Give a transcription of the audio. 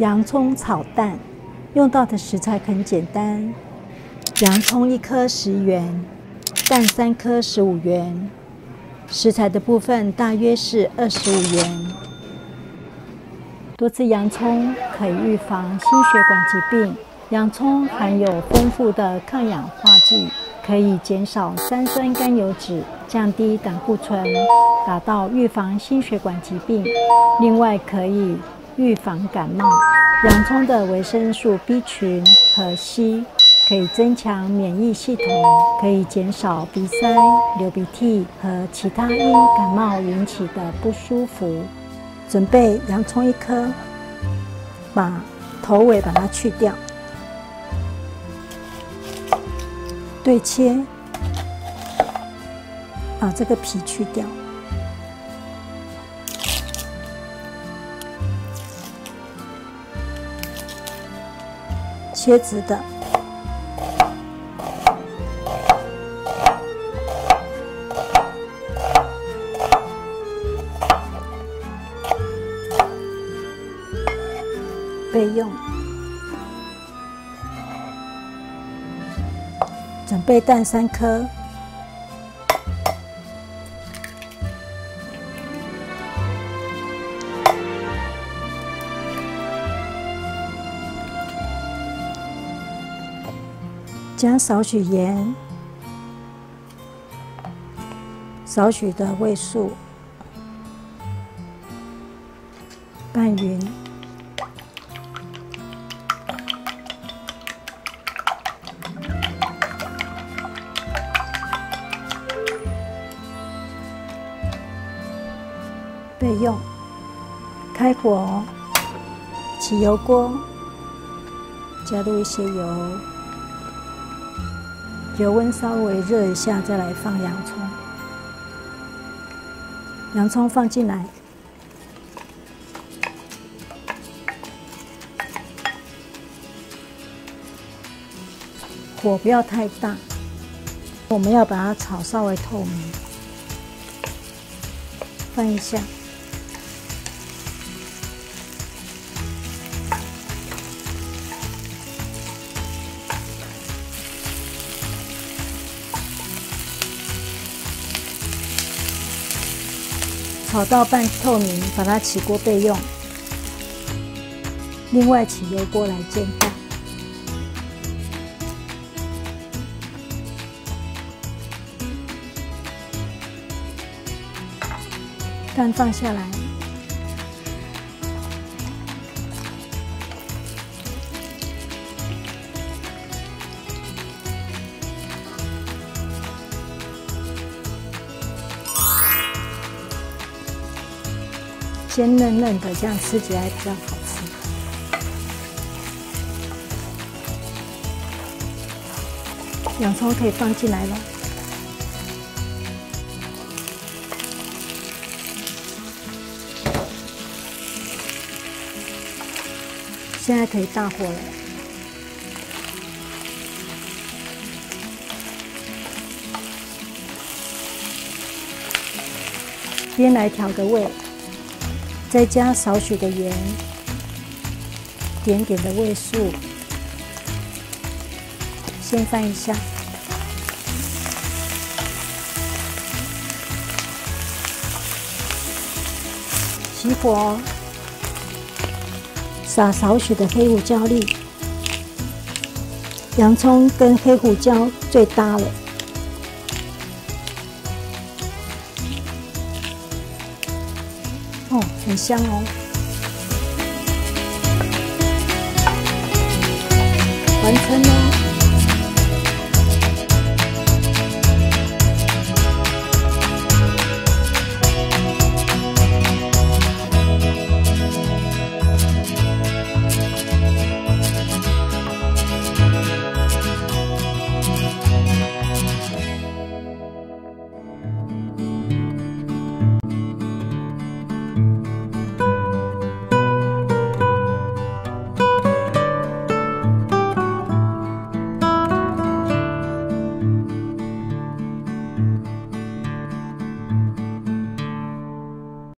洋葱炒蛋，用到的食材很简单：洋葱1颗10元，蛋3颗15元。食材的部分大约是25元。多吃洋葱可以预防心血管疾病。洋葱含有丰富的抗氧化剂，可以减少3酸甘油酯，降低胆固醇，达到预防心血管疾病。另外可以预防感冒。洋葱的维生素 B 群和硒可以增强免疫系统，可以减少鼻塞、流鼻涕和其他因感冒引起的不舒服。准备洋葱1颗，把头尾把它去掉，对切，把这个皮去掉。切直的，备用。准备蛋3颗，加少许盐，少许的味素，拌匀。备用。开火，起油锅，加入一些油，油温稍微热一下，再来放洋葱。洋葱放进来，火不要太大，我们要把它炒稍微透明。翻一下，炒到半透明，把它起锅备用。另外起油锅来煎蛋，蛋放下来，鲜嫩嫩的，这样吃起来比较好吃。洋葱可以放进来了。现在可以大火了。边来调个味，再加少许的盐，点点的味素，先翻一下。熄火，撒少许的黑胡椒粒，洋葱跟黑胡椒最搭了。哦，很香哦。完成了。